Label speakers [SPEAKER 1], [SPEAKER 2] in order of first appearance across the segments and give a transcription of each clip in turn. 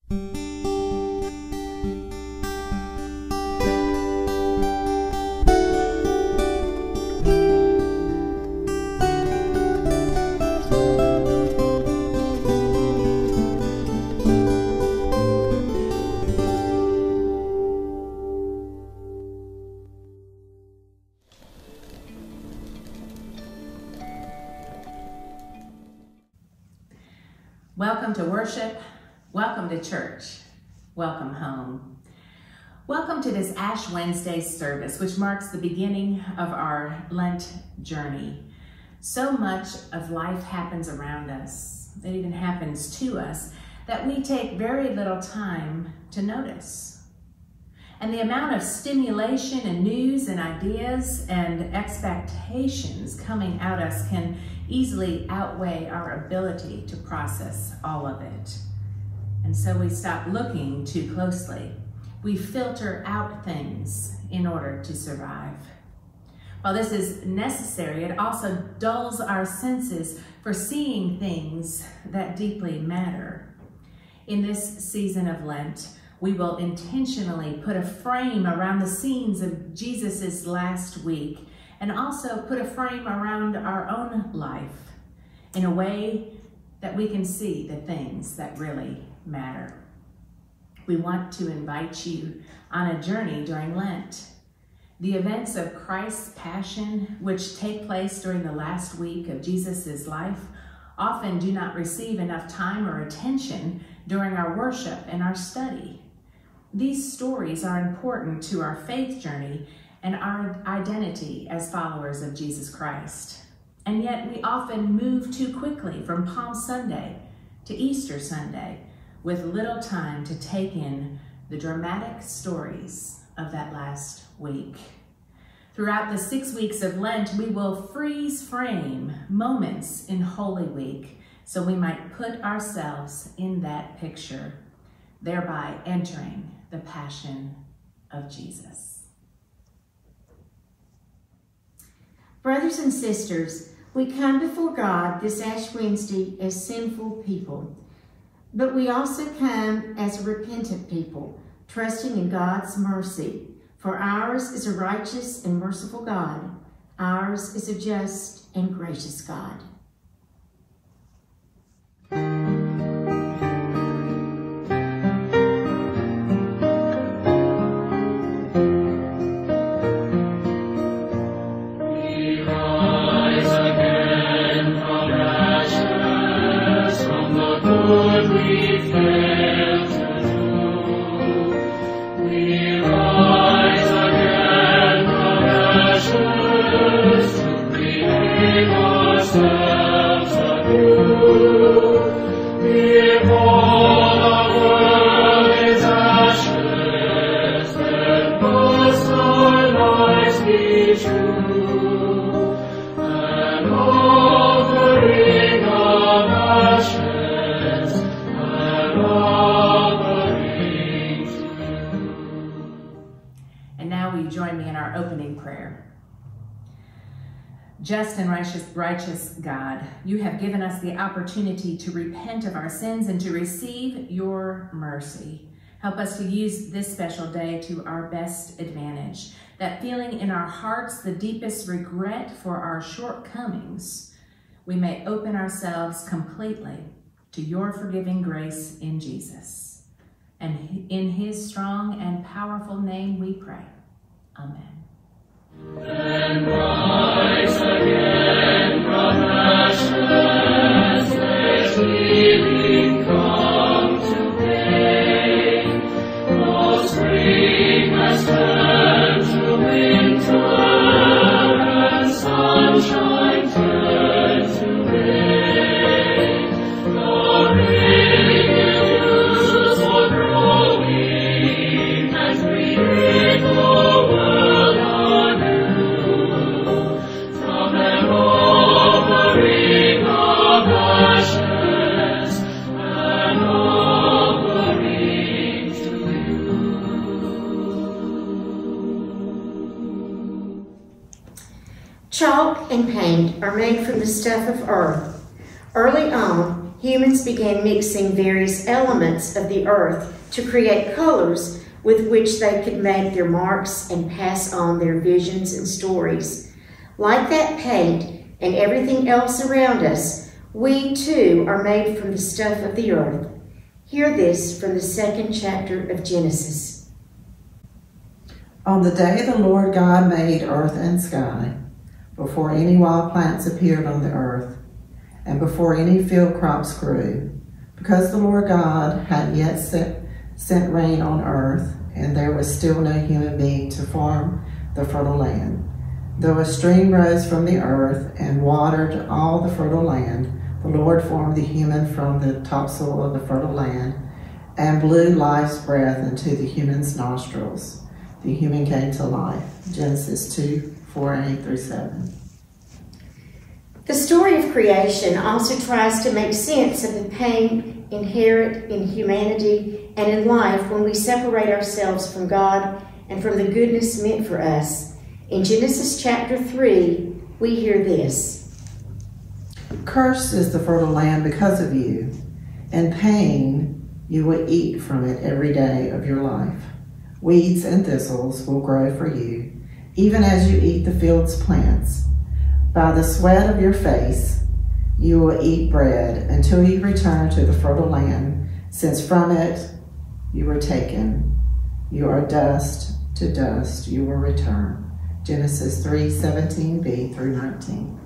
[SPEAKER 1] Welcome to worship, welcome to church, welcome home. Welcome to this Ash Wednesday service, which marks the beginning of our Lent journey. So much of life happens around us, it even happens to us, that we take very little time to notice. And the amount of stimulation and news and ideas and expectations coming at us can easily outweigh our ability to process all of it. And so we stop looking too closely. We filter out things in order to survive. While this is necessary, it also dulls our senses for seeing things that deeply matter. In this season of Lent, we will intentionally put a frame around the scenes of Jesus's last week and also put a frame around our own life in a way that we can see the things that really matter. We want to invite you on a journey during Lent. The events of Christ's passion, which take place during the last week of Jesus's life, often do not receive enough time or attention during our worship and our study. These stories are important to our faith journey and our identity as followers of Jesus Christ. And yet we often move too quickly from Palm Sunday to Easter Sunday with little time to take in the dramatic stories of that last week. Throughout the 6 weeks of Lent, we will freeze frame moments in Holy Week so we might put ourselves in that picture, thereby entering the Passion of Jesus.
[SPEAKER 2] Brothers and sisters, we come before God this Ash Wednesday as sinful people, but we also come as a repentant people, trusting in God's mercy. For ours is a righteous and merciful God. Ours is a just and gracious God.
[SPEAKER 1] Just and righteous God, you have given us the opportunity to repent of our sins and to receive your mercy. Help us to use this special day to our best advantage, that feeling in our hearts the deepest regret for our shortcomings, we may open ourselves completely to your forgiving grace in Jesus. And in his strong and powerful name we pray. Amen.
[SPEAKER 3] And rise again from ashes, let healing come today. The spring has turned to winter, and sunshine turned to rain. The rain for growing and create the world anew. From an offering of ashes, an offering to you.
[SPEAKER 2] Chalk and paint are made from the stuff of earth. Early on, humans began mixing various elements of the earth to create colors with which they could make their marks and pass on their visions and stories. Like that paint and everything else around us, we too are made from the stuff of the earth. Hear this from the 2nd chapter of Genesis.
[SPEAKER 4] On the day the Lord God made earth and sky, before any wild plants appeared on the earth, and before any field crops grew, because the Lord God had yet sent rain on earth, and there was still no human being to farm the fertile land. Though a stream rose from the earth and watered all the fertile land, the Lord formed the human from the topsoil of the fertile land and blew life's breath into the human's nostrils. The human came to life. Genesis 2:4-8-7.
[SPEAKER 2] The story of creation also tries to make sense of the pain inherent in humanity and in life when we separate ourselves from God and from the goodness meant for us. In Genesis chapter 3, we hear this.
[SPEAKER 4] Cursed is the fertile land because of you. In pain, you will eat from it every day of your life. Weeds and thistles will grow for you, even as you eat the field's plants. By the sweat of your face, you will eat bread until you return to the fertile land, since from it you were taken. You are dust, to dust you will return. Genesis 3:17b-19.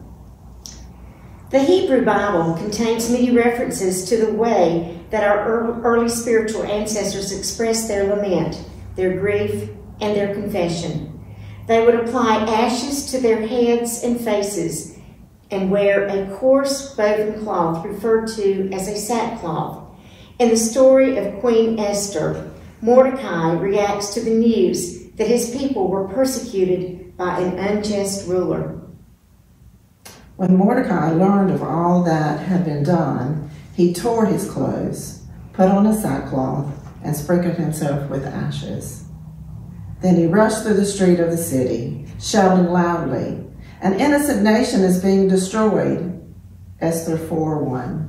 [SPEAKER 2] The Hebrew Bible contains many references to the way that our early spiritual ancestors expressed their lament, their grief, and their confession. They would apply ashes to their heads and faces and wear a coarse woven cloth referred to as a sackcloth. In the story of Queen Esther, Mordecai reacts to the news that his people were persecuted by an unjust ruler.
[SPEAKER 4] When Mordecai learned of all that had been done, he tore his clothes, put on a sackcloth, and sprinkled himself with ashes. Then he rushed through the street of the city, shouting loudly, "An innocent nation is being destroyed." Esther 4:1.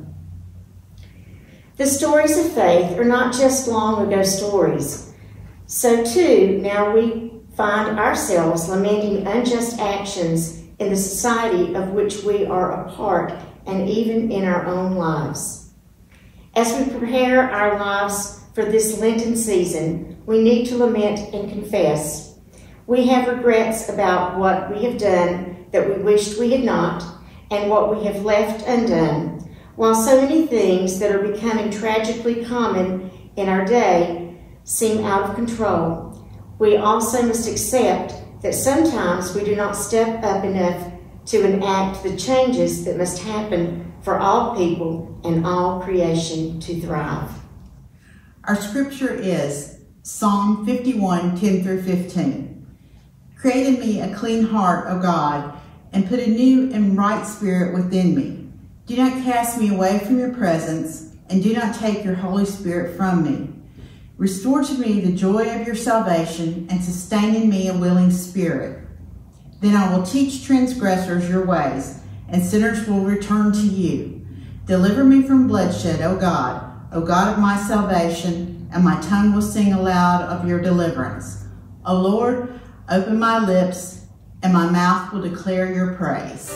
[SPEAKER 2] The stories of faith are not just long ago stories. So too, now we find ourselves lamenting unjust actions in the society of which we are a part, and even in our own lives. As we prepare our lives for this Lenten season, we need to lament and confess. We have regrets about what we have done that we wished we had not, and what we have left undone. While so many things that are becoming tragically common in our day seem out of control, we also must accept that sometimes we do not step up enough to enact the changes that must happen for all people and all creation to thrive.
[SPEAKER 5] Our scripture is Psalm 51:10-15. Create in me a clean heart, O God, and put a new and right spirit within me. Do not cast me away from your presence, and do not take your Holy Spirit from me. Restore to me the joy of your salvation, and sustain in me a willing spirit. Then I will teach transgressors your ways, and sinners will return to you. Deliver me from bloodshed, O God of my salvation, and my tongue will sing aloud of your deliverance. O Lord, open my lips, and my mouth will declare your praise.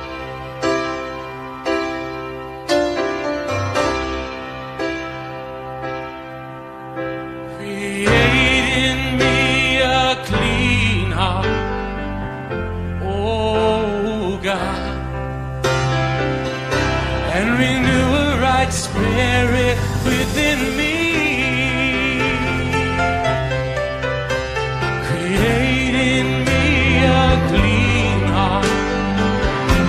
[SPEAKER 3] Spirit within me, create in me a clean heart,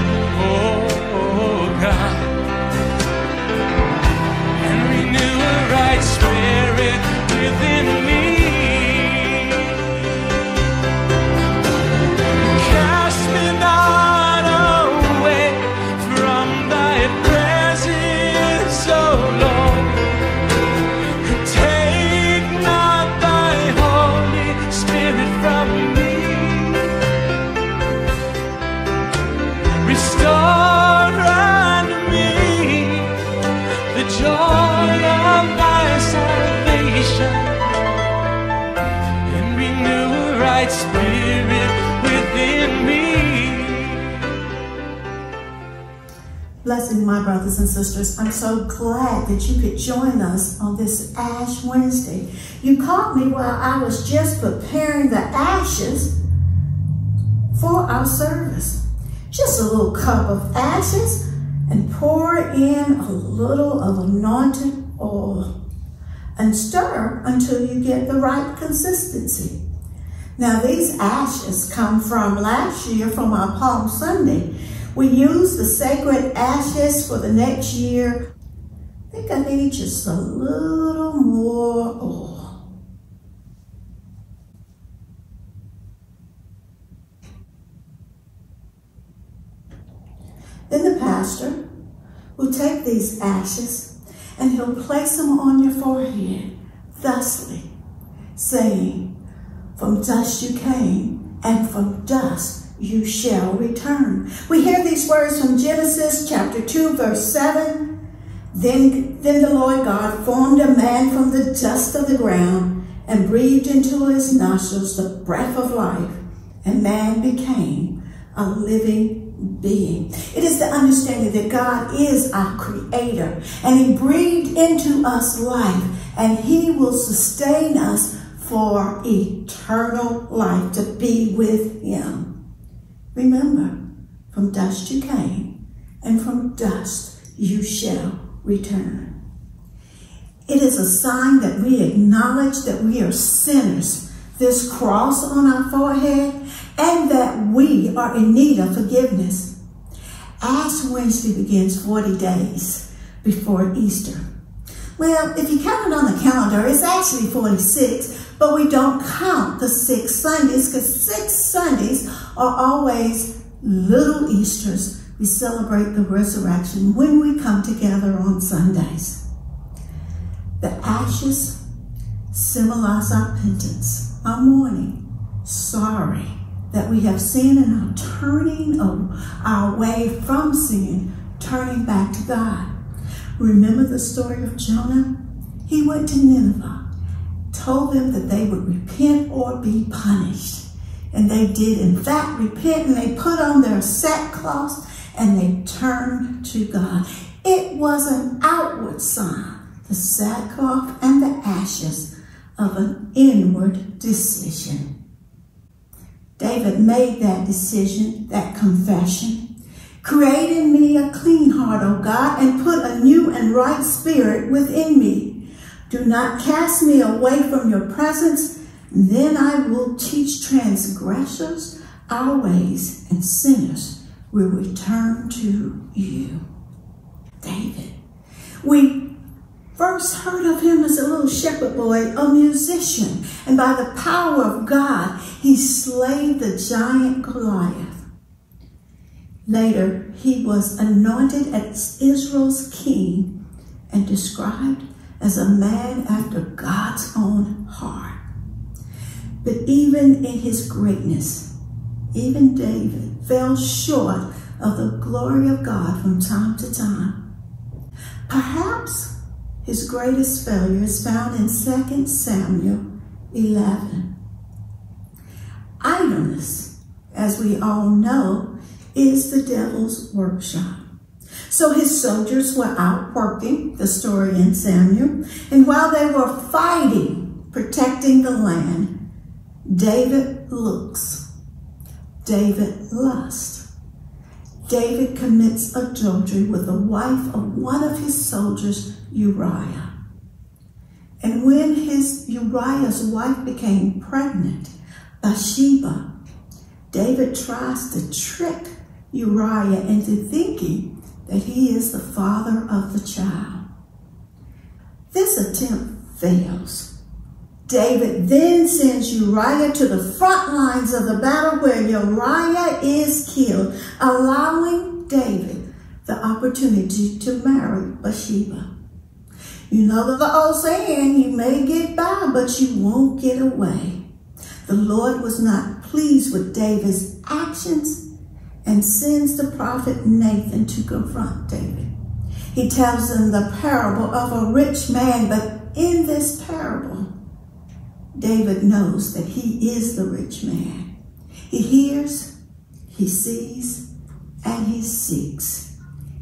[SPEAKER 6] blessing, my brothers and sisters. I'm so glad that you could join us on this Ash Wednesday. You caught me while I was just preparing the ashes for our service. Just a little cup of ashes and pour in a little of anointed oil and stir until you get the right consistency. Now these ashes come from last year from our Palm Sunday. We use the sacred ashes for the next year. I think I need just a little more oil. Then the pastor will take these ashes and he'll place them on your forehead, thusly saying, "From dust you came, and from dust you shall return." We hear these words from Genesis chapter 2, verse 7. Then the Lord God formed a man from the dust of the ground and breathed into his nostrils the breath of life, and man became a living being. It is the understanding that God is our creator, and he breathed into us life, and he will sustain us for eternal life to be with him. Remember, from dust you came, and from dust you shall return. It is a sign that we acknowledge that we are sinners, this cross on our forehead, and that we are in need of forgiveness. Ash Wednesday begins 40 days before Easter. Well, if you count it on the calendar, it's actually 46, but we don't count the 6 Sundays because 6 Sundays are always little Easters. We celebrate the resurrection when we come together on Sundays. The ashes symbolize our repentance, our mourning, sorry that we have sinned and are turning our way from sin, turning back to God. Remember the story of Jonah? He went to Nineveh, told them that they would repent or be punished. And they did in fact repent, and they put on their sackcloth and they turned to God. It was an outward sign, the sackcloth and the ashes of an inward decision. David made that decision, that confession. "Create in me a clean heart, O God, and put a new and right spirit within me. Do not cast me away from your presence. Then I will teach transgressors our ways, and sinners will return to you." David. We first heard of him as a little shepherd boy, a musician, and by the power of God, he slayed the giant Goliath. Later, he was anointed as Israel's king and described as a man after God's own heart. But even in his greatness, even David fell short of the glory of God from time to time. Perhaps his greatest failure is found in 2 Samuel 11. Idleness, as we all know, is the devil's workshop. So his soldiers were out working, the story in Samuel, and while they were fighting, protecting the land, David looks, David lusts. David commits adultery with the wife of one of his soldiers, Uriah. And when Uriah's wife became pregnant, Bathsheba, David tries to trick Uriah into thinking that he is the father of the child. This attempt fails. David then sends Uriah to the front lines of the battle where Uriah is killed, allowing David the opportunity to marry Bathsheba. You know the old saying, you may get by, but you won't get away. The Lord was not pleased with David's actions and sends the prophet Nathan to confront David. He tells him the parable of a rich man, but in this parable, David knows that he is the rich man. He hears, he sees, and he seeks.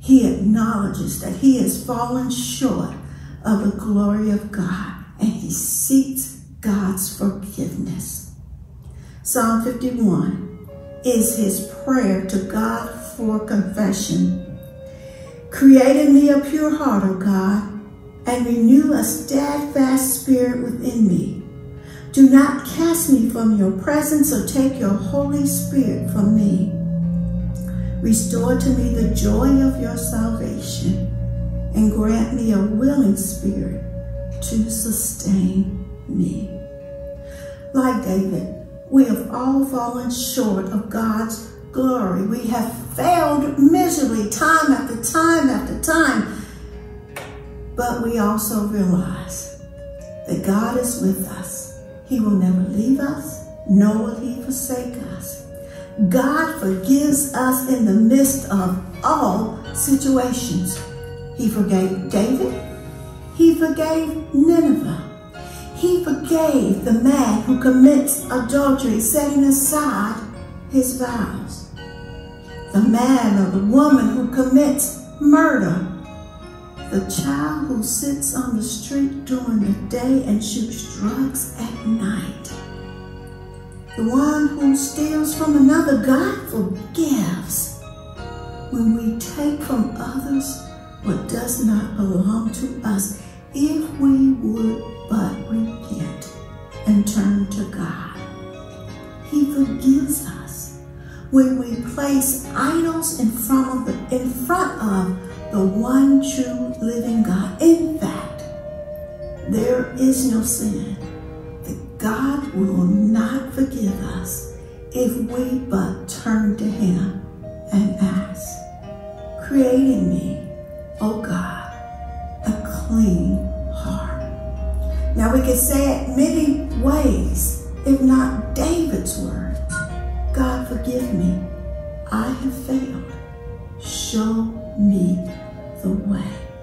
[SPEAKER 6] he acknowledges that he has fallen short of the glory of God, and he seeks God's forgiveness. Psalm 51 is his prayer to God for confession. Create in me a pure heart, O God, and renew a steadfast spirit within me. Do not cast me from your presence or take your Holy Spirit from me. Restore to me the joy of your salvation and grant me a willing spirit to sustain me. Like David, we have all fallen short of God's glory. We have failed miserably time after time after time. But we also realize that God is with us. He will never leave us, nor will he forsake us. God forgives us in the midst of all situations. He forgave David. He forgave Nineveh. He forgave the man who commits adultery, setting aside his vows. The man or the woman who commits murder. The child who sits on the street during the day and shoots drugs at night. The one who steals from another, God forgives. When we take from others what does not belong to us, if we would but repent and turn to God. He forgives us when we place idols in front of the one true living God. In fact, there is no sin that God will not forgive us if we but turn to him and ask, create in me, O God, a clean heart. Now we can say it many ways, if not David's words. God, forgive me. I have failed. Show me the way.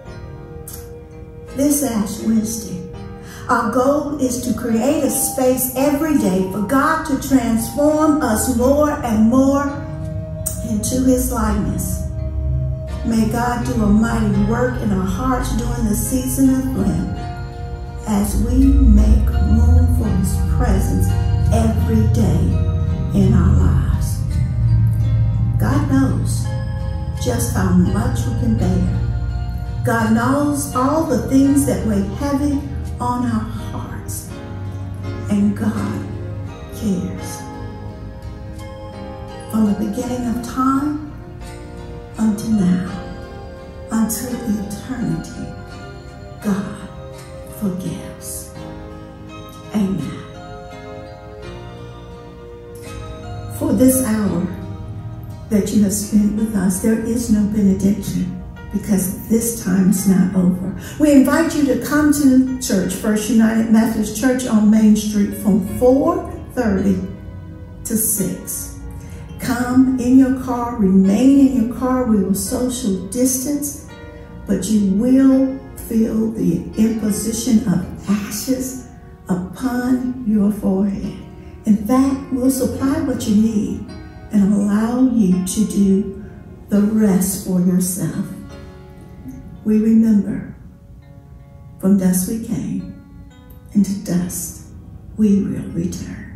[SPEAKER 6] This Ash Wednesday, our goal is to create a space every day for God to transform us more and more into his likeness. May God do a mighty work in our hearts during the season of Lent as we make room for his presence every day in our lives. God knows just how much we can bear. God knows all the things that weigh heavy on our hearts, and God cares. From the beginning of time until now, until eternity, God forgives. Amen. For this hour that you have spent with us, there is no benediction because this time is not over. We invite you to come to church, First United Methodist Church on Main Street from 4:30 to 6. Come in your car, remain in your car. We will social distance, but you will feel the imposition of ashes upon your forehead. In fact, we'll supply what you need and allow you to do the rest for yourself. We remember, from dust we came, and to dust we will return.